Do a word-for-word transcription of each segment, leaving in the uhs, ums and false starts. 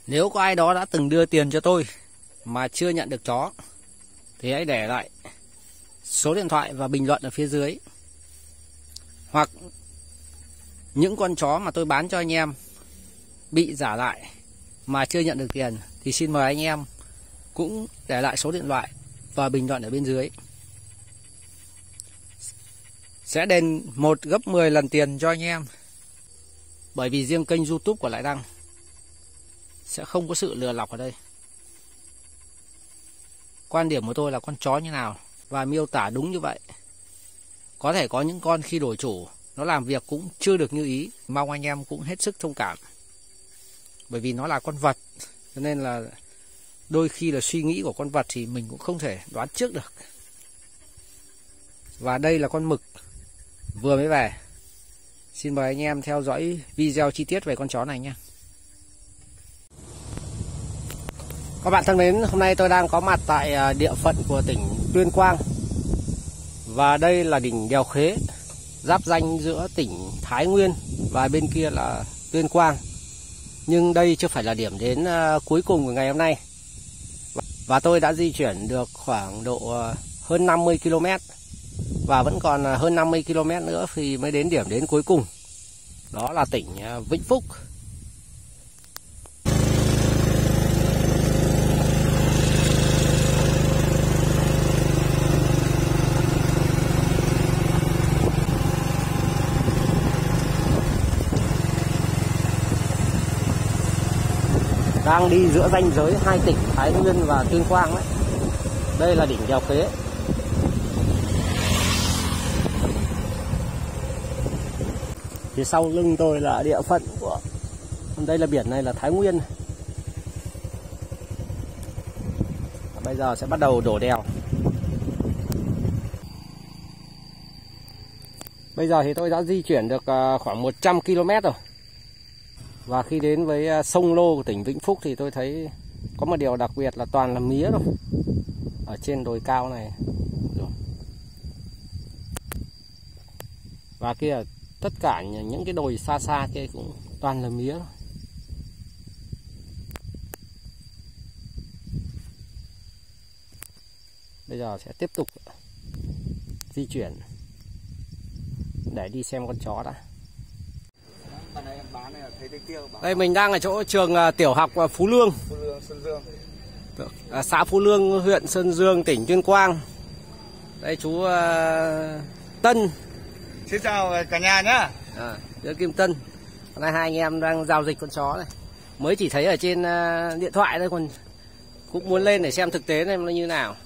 Nếu có ai đó đã từng đưa tiền cho tôi mà chưa nhận được chó thì hãy để lại số điện thoại và bình luận ở phía dưới. Hoặc những con chó mà tôi bán cho anh em bị giả lại mà chưa nhận được tiền thì xin mời anh em cũng để lại số điện thoại và bình luận ở bên dưới. Sẽ đền một gấp mười lần tiền cho anh em. Bởi vì riêng kênh YouTube của Lại Đăng sẽ không có sự lừa lọc ở đây. Quan điểm của tôi là con chó như nào và miêu tả đúng như vậy. Có thể có những con khi đổi chủ nó làm việc cũng chưa được như ý. Mong anh em cũng hết sức thông cảm. Bởi vì nó là con vật, cho nên là đôi khi là suy nghĩ của con vật thì mình cũng không thể đoán trước được. Và đây là con mực vừa mới về. Xin mời anh em theo dõi video chi tiết về con chó này nhé. Các bạn thân mến, hôm nay tôi đang có mặt tại địa phận của tỉnh Tuyên Quang. Và đây là đỉnh Đèo Khế, giáp ranh giữa tỉnh Thái Nguyên và bên kia là Tuyên Quang. Nhưng đây chưa phải là điểm đến cuối cùng của ngày hôm nay. Và tôi đã di chuyển được khoảng độ hơn năm mươi ki lô mét. Và vẫn còn hơn năm mươi ki lô mét nữa thì mới đến điểm đến cuối cùng. Đó là tỉnh Vĩnh Phúc. Đang đi giữa ranh giới hai tỉnh Thái Nguyên và Tuyên Quang đấy. Đây là đỉnh Đèo Khế. Phía sau lưng tôi là địa phận của, đây là biển này là Thái Nguyên. Bây giờ sẽ bắt đầu đổ đèo. Bây giờ thì tôi đã di chuyển được khoảng một trăm ki lô mét rồi. Và khi đến với sông Lô của tỉnh Vĩnh Phúc thì tôi thấy có một điều đặc biệt là toàn là mía rồi. Ở trên đồi cao này. Và kia tất cả những cái đồi xa xa kia cũng toàn là mía. Bây giờ sẽ tiếp tục di chuyển để đi xem con chó đã. Đây mình đang ở chỗ trường tiểu học Phú Lương, Phú Lương Sơn Dương. Xã Phú Lương, huyện Sơn Dương, tỉnh Tuyên Quang. Đây chú uh, Tân. Xin chào cả nhà nhá. À, Kim Tân. Hôm nay hai anh em đang giao dịch con chó này. Mới chỉ thấy ở trên uh, điện thoại thôi, còn cũng muốn lên để xem thực tế này nó như nào.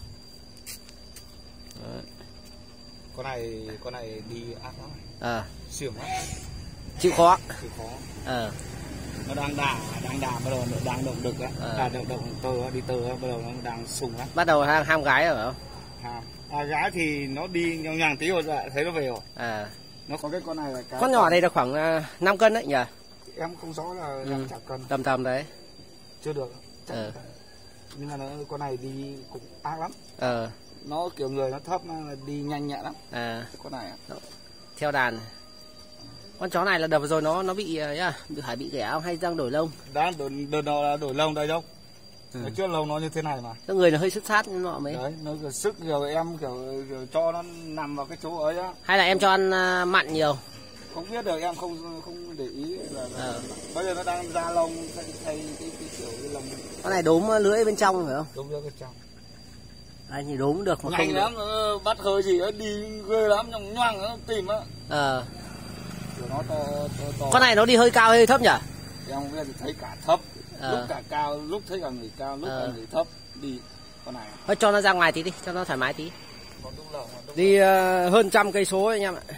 Đấy. Con này con này đi ác lắm. À. Xỉu lắm. Chịu khó. Chịu khó. Ờ. Nó đang đà, đang đà bắt đầu nó đang động đực á. À. Đà động động tơ đi tơ bắt đầu nó đang sùng á. Bắt đầu ham, ham gái rồi phải không? À, à, gái thì nó đi nhàng nhàng tí rồi lại thấy nó về rồi. À. Nó có cái con này là cái con nhỏ này là khoảng uh, năm cân đấy nhỉ? Em không rõ là ừ. em chả cân. Tầm tầm đấy. Chưa được. Ờ. Nhưng mà nó con này đi cũng ác lắm. Ờ. Nó kiểu người nó thấp, nó đi nhanh nhẹn lắm. À. Con này theo đàn. Con chó này là đợt vừa rồi nó nó bị uh, phải bị ghẻ không hay răng đổi lông? Đã đợt đợt đó là đổi lông đây đâu. Ừ. Nó trước lông nó như thế này mà. Cái người nó hơi sức sát như nọ mấy. Đấy, nó kiểu sức rồi em kiểu, kiểu cho nó nằm vào cái chỗ ấy á. Hay là em cho ăn uh, mặn nhiều? Không biết được, em không không để ý là, là ờ. bây giờ nó đang ra lông thay, thay cái, cái kiểu cái lông. Con này đốm lưỡi bên trong phải không? Đốm lưỡi bên trong. Anh thì đốm được mà nhanh không lắm, nó bắt hơi gì nó đi ghê lắm, nhòng nhoằng nó tìm á. Ờ. Nó to, to, to. Con này nó đi hơi cao hay hơi thấp nhỉ? Em không biết thì thấy cả thấp, ờ. lúc cả cao, lúc thấy cả người cao, lúc ờ. cả người thấp đi con này. Thôi cho nó ra ngoài tí đi, cho nó thoải mái tí. Đi uh, hơn trăm cây số anh em ạ.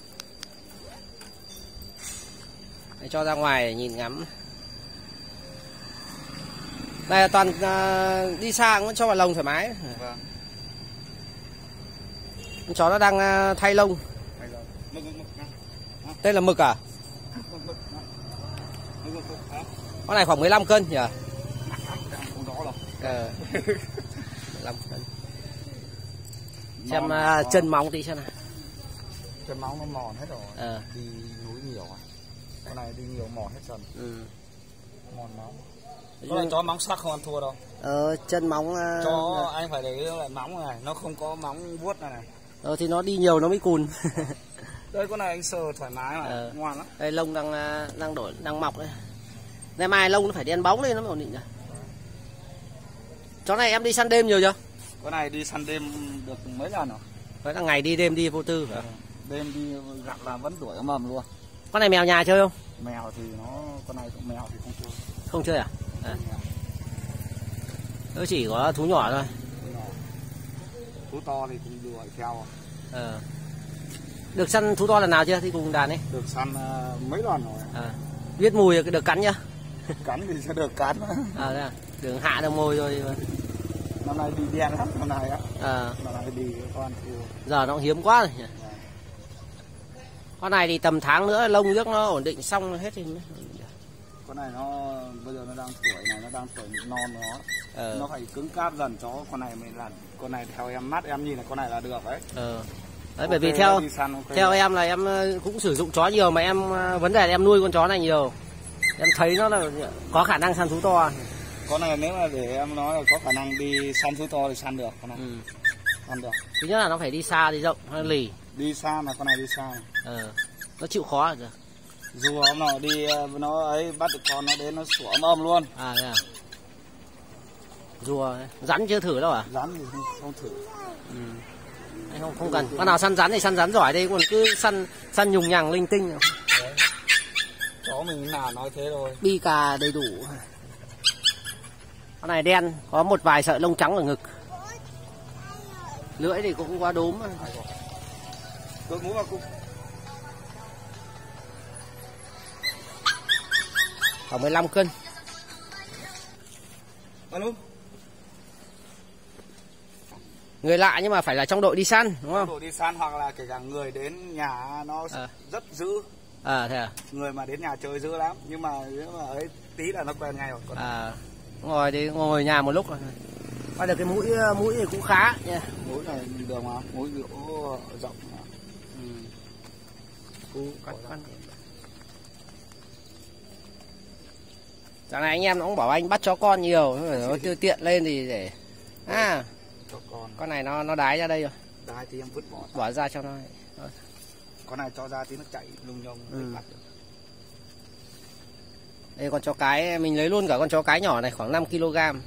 Để cho ra ngoài nhìn ngắm. Đây là toàn uh, đi xa cũng cho vào lồng thoải mái. Vâng. Con chó nó đang uh, thay lông. Thay lông. Mực, mực, mực. Đây là mực à? Mực, mực. Mực, mực, mực. Con này khoảng mười lăm cân nhỉ? Không rõ đâu. Ờ. mười lăm cân. Xem uh, chân móng tí xem nào. Chân móng nó mòn hết rồi. Ờ. Đi núi nhiều à. Con này đi nhiều mòn hết dần. Ừ. Mòn máu. Có lại chó móng sắc không ăn thua đâu. Ờ, chân móng. Chó uh, anh phải để lại móng này, nó không có móng vuốt này này. Ờ thì nó đi nhiều nó mới cùn. Đây con này anh sờ thoải mái mà, ờ. ngoan lắm. Đây lông đang đang đổi đang mọc đấy. Ngày mai lông nó phải đen bóng lên nó mới ổn định rồi. Chó này em đi săn đêm nhiều chưa? Con này đi săn đêm được mấy lần rồi. Vậy là ngày đi đêm đi vô tư hả? Đêm đi gặp là vẫn đuổi ầm ầm luôn. Con này mèo nhà chơi không? Mèo thì nó con này mèo thì không chơi. Không chơi à? À. Nó chỉ có thú nhỏ thôi. Thú to thì cũng đuổi theo. Ờ. Được săn thú to lần nào chưa thì cùng đàn ấy? Được săn uh, mấy lần rồi. À. Biết mùi được cắn chưa? Cắn thì sẽ được cắn. À thế à? Được hạ được môi rồi. Năm nay đi đen lắm, năm nay á. À. Năm nay đi con thì... Giờ nó hiếm quá rồi. À. Con này thì tầm tháng nữa lông nước nó ổn định xong hết thì mới... Con này nó bây giờ nó đang tuổi này, nó đang tuổi non nó. Ờ. Nó phải cứng cáp dần chó, con này mới là con này theo em mắt em nhìn là con này là được đấy. Ờ. Đấy okay, bởi vì theo săn, okay theo em là em cũng sử dụng chó nhiều mà em vấn đề là em nuôi con chó này nhiều. Em thấy nó là có khả năng săn thú to. Con này nếu mà để em nói là có khả năng đi săn thú to thì săn được con này. Ừ. Săn được. Thứ nhất là nó phải đi xa đi rộng hay lì. Đi xa mà con này đi xa này. Ờ. Nó chịu khó rồi. Dù hôm nào đi nó ấy bắt được con nó đến nó sủa ầm ầm luôn. À thế à. Rùa rắn chưa thử đâu à? Rắn thì không, không thử. Ừ. Anh không không cần. Con nào săn rắn thì săn rắn giỏi đây, còn cứ săn săn nhùng nhằng linh tinh. Đấy. Chó mình nào nói thế thôi. Bi cà đầy đủ. Con này đen, có một vài sợi lông trắng ở ngực. Lưỡi thì cũng quá đốm. Đội mũ vào cung. Khoảng mười lăm cân. Alo. Người lạ nhưng mà phải là trong đội đi săn, đúng không? Trong đội đi săn hoặc là kể cả người đến nhà nó à. Rất dữ. À thế à? Người mà đến nhà chơi dữ lắm, nhưng mà nếu mà ấy tí là nó quen ngay rồi. Còn à, ngồi thì ngồi nhà một lúc rồi. Coi được cái mũi mũi thì cũng khá nha. Mũi này được mà, mũi lỗ rộng mà. Ừ. Cú cắt cắt. Dạo này anh em nó cũng bảo anh bắt chó con nhiều, nó tiêu tiện lên thì để à chó con. Con này nó nó đái ra đây rồi. Đái thì em vứt bỏ. Bỏ ra cho nó. Con này cho ra tí nó chạy lung nhông ừ. Bắt được. Đây con chó cái mình lấy luôn cả con chó cái nhỏ này khoảng năm ki lô gam.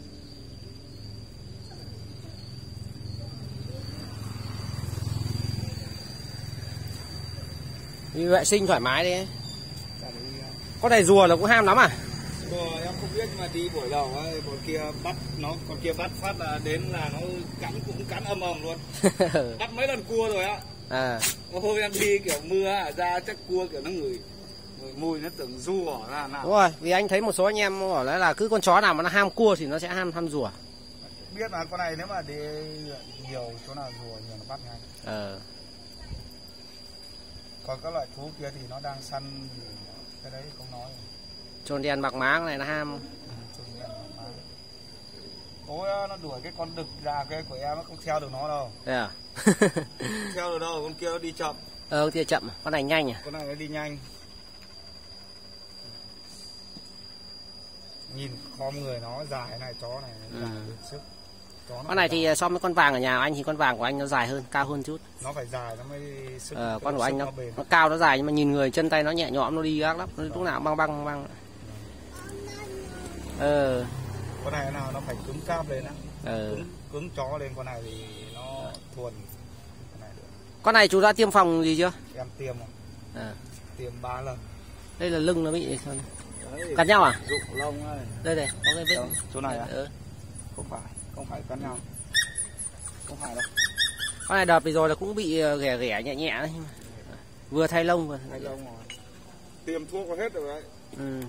Đi vệ sinh thoải mái đi. Con này rùa nó cũng ham lắm à? Rùa em không biết nhưng mà đi buổi đầu ấy, con kia bắt nó, con kia bắt phát là đến là nó cắn cũng cắn ầm ầm luôn. Bắt mấy lần cua rồi á. À. Hôm em đi kiểu mưa ra chắc cua kiểu nó ngửi mùi nó tưởng rùa ra nào. Đúng rồi, vì anh thấy một số anh em bảo là, là cứ con chó nào mà nó ham cua thì nó sẽ ham ham rùa. Biết là con này nếu mà đi nhiều chỗ nào rùa nhiều nó bắt ngay. Ờ. Còn các loại thú kia thì nó đang săn thì cái đấy không nói. Trồn đen bạc má này nó ham. Ừ, trồn đen bạc má. Ôi nó đuổi cái con đực già cái của em nó không theo được nó đâu. Thế à? Không theo được đâu, con kia nó đi chậm. Ờ, con kia chậm, con này nhanh à? Con này nó đi nhanh. Nhìn khom người nó dài này, chó này nó dài ừ. Sức. Chó con này dài. Thì so với con vàng ở nhà anh thì con vàng của anh nó dài hơn, cao hơn chút. Nó phải dài nó mới sức. Ờ, con của anh nó, nó, nó cao nó dài nhưng mà nhìn người chân tay nó nhẹ nhõm, nó đi gác lắm, nó lúc nào băng băng băng. Ờ. Con này nào nó phải cứng cáp lên á. Ờ. Cứng, cứng chó lên, con này thì nó thuần. Con này, con này chú đã tiêm phòng gì chưa? Em tiêm rồi. À. Tiêm ba lần. Đây là lưng nó bị cắn nhau à? Rụng lông ơi. Đây này, có cái vết. Chỗ này à? Ừ. Không phải, không phải cắn nhau. Không phải đâu. Con này đợt vừa rồi là cũng bị ghẻ ghẻ nhẹ nhẹ đấy. Vừa thay lông vừa. Thay lông rồi. Tiêm thuốc có hết rồi đấy. Ừ.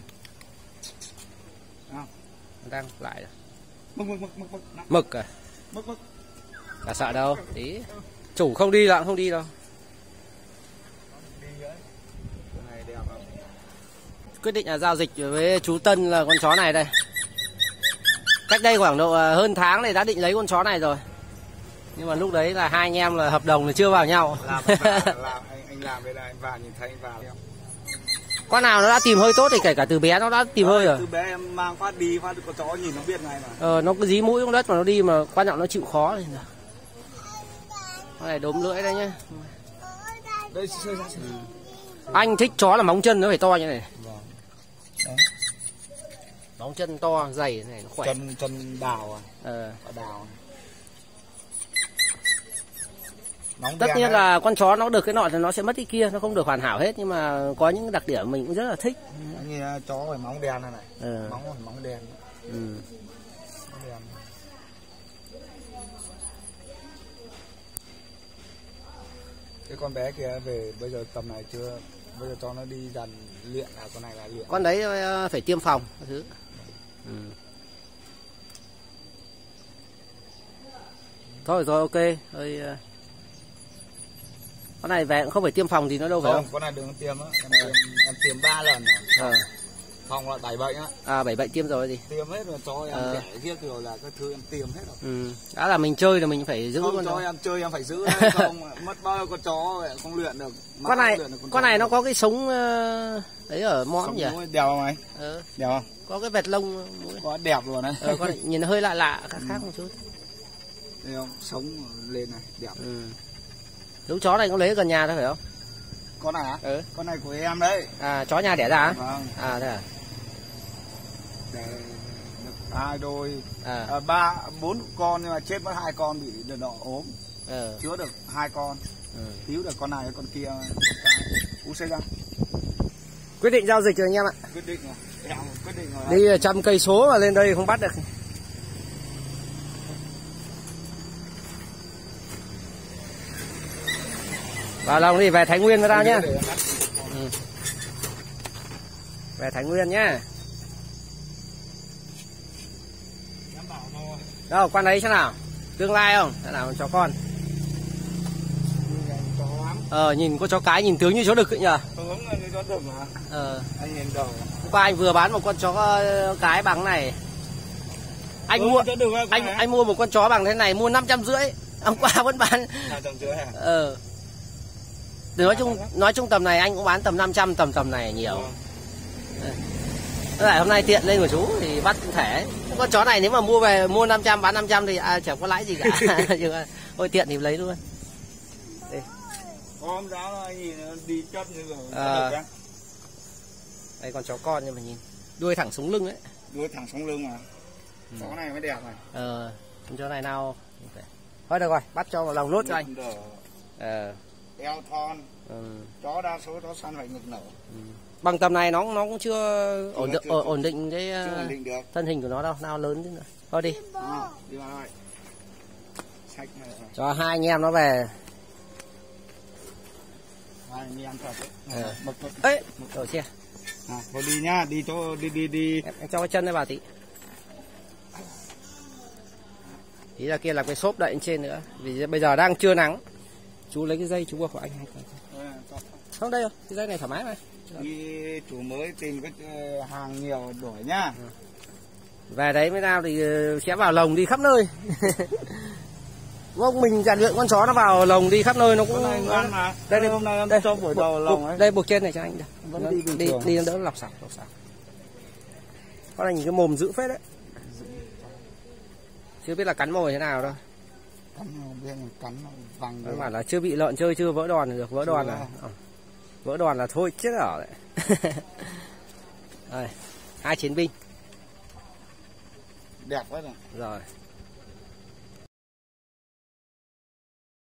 À. Đang lại rồi. Mực mực mực mực mực. Mực à? Mực mực. Cả sợ đâu, tí. Chủ không đi là không đi đâu. Đi ấy. Con này đẹp không? Quyết định là giao dịch với chú Tân là con chó này đây. Cách đây khoảng độ hơn tháng này đã định lấy con chó này rồi. Nhưng mà lúc đấy là hai anh em là hợp đồng là chưa vào nhau. Làm, làm anh, anh làm đây là anh vào nhìn thấy anh vào. Con nào nó đã tìm hơi tốt thì kể cả từ bé nó đã tìm hơi rồi. Từ bé em mang phát đi phát con chó nhìn nó biết ngay mà. Ờ, nó cứ dí mũi xuống đất mà nó đi, mà quan trọng nó chịu khó thì con này đốm lưỡi đây nhá. Đây, ừ. Anh thích chó là móng chân nó phải to như này. Vâng. Móng chân to dày này nó khỏe. Chân chân đào à? Ờ. Đào. Tất nhiên là con chó nó được cái nọ thì nó sẽ mất cái kia, nó không được hoàn hảo hết, nhưng mà có những đặc điểm mình cũng rất là thích. Như chó phải móng đen này này. Ừ. Móng móng đen. Ừ. Móng đen. Cái con bé kia về bây giờ tầm này chưa, bây giờ cho nó đi dần luyện, à con này là luyện. Con đấy phải tiêm phòng cái thứ. Ừ. Thôi rồi ok. Thôi, con này về cũng không phải tiêm phòng thì nó đâu phải không? Không, con này đừng tiêm á, em tiêm em tiêm ba lần rồi. Ờ. Phòng là bảy bệnh á. À bảy bệnh tiêm rồi gì? Tiêm hết rồi, cho em ờ. đẻ kia kiểu là cái thứ em tiêm hết rồi. Ừ. Đã là mình chơi là mình phải giữ không, con cho đó. em chơi em phải giữ không mất bao nhiêu con chó vậy không luyện được. Con này con, con này nó có cái sống đấy ở mõm nhỉ? Đèo không mày? Ờ. Đèo không? Có cái vệt lông mũi. Có đẹp luôn đấy. Ờ, con này nhìn nó hơi lạ lạ khác khác một chút. Thấy không? Sống lên này, đẹp. Ừ. Đúng, chó này cũng lấy gần nhà thôi phải không? Con này hả? Ừ. Con này của em đấy. À, chó nhà đẻ ra hả? Vâng. À thế à? Để được hai đôi. À. À, ba bốn con nhưng mà chết mất hai con bị đợt đỏ ốm. Ừ. Chứa được hai con. Ừ. Cứu được con này con kia u xê ra. Quyết định giao dịch rồi anh em ạ. Quyết định rồi. Em quyết định rồi. Đi trăm cây số mà lên đây không bắt được. Vào lòng đi, về Thái Nguyên với tao nhá. Ừ. Về Thái Nguyên nhá. Đâu, con đấy thế nào? Tương lai không? Thế nào chó con? Ờ, nhìn có chó cái nhìn tướng như chó đực ấy nhờ. Tướng như chó đực mà. Ờ. Anh nhìn đầu. Hôm qua anh vừa bán một con chó cái bằng này. Anh mua anh anh mua một con chó bằng thế này mua năm trăm rưỡi. Hôm qua vẫn bán. năm trăm rưỡi hả? Ờ. Nói chung nói chung tầm này anh cũng bán tầm năm trăm, tầm tầm này nhiều. Thế lại hôm nay tiện lên của chú thì bắt cũng thể. Con chó này nếu mà mua về mua năm trăm bán năm trăm thì à, chẳng có lãi gì cả. Nhưng mà thôi tiện thì lấy luôn. Đây. Hôm đó anh nhìn nó đi chất như rồi. À. Đây con chó con nhưng mà nhìn đuôi thẳng sống lưng ấy. Đuôi thẳng sống lưng mà. Ừ. Chó này mới đẹp này. Ờ, con chó này nào. Thôi được rồi, bắt cho vào lòng nốt cho anh. Ờ. Eo thon. Ừ. Chó đa số chó săn phải ngực nở. Ừ. Bằng tầm này nó nó cũng chưa ổn định ổn, ổn định cái ổn định được. thân hình của nó đâu, nào lớn thế nữa. Thôi đi. À, đi vào đây. Sạch này. Cho hai anh em nó về. Hai anh em thật đấy. Ờ. Bật bật. Ê, rồi chia. À, thôi đi nhá, đi chỗ đi đi đi. Em, em cho cái chân đây vào tí. Ý là kia là cái xốp đậy lên trên nữa. Vì bây giờ đang chưa nắng. Chú lấy cái dây chú buộc của anh hay không? Không đây rồi, cái dây này thoải mái mà. Đi chủ mới tìm cái hàng nhiều đổi nhá. Về đấy mới nào thì sẽ vào lồng đi khắp nơi. Không, mình rèn luyện con chó nó vào lồng đi khắp nơi nó cũng này ngoan mà. Đây đây hôm nay em đây, cho buổi đầu lồng ấy. Đây buộc trên này cho anh. Vẫn nó, đi bình đi thường. đi đỡ lọc sạc, lọc sạc. Con này nhìn cái mồm dữ phết đấy. Chưa biết là cắn mồi thế nào đâu. Cắn biết cắn vàng. Nó bảo là chưa bị lợn chơi chưa vỡ đòn được, vỡ đòn là à, vỡ đòn là thôi chết ở đấy. Đây, hai chiến binh. Đẹp quá rồi. Rồi.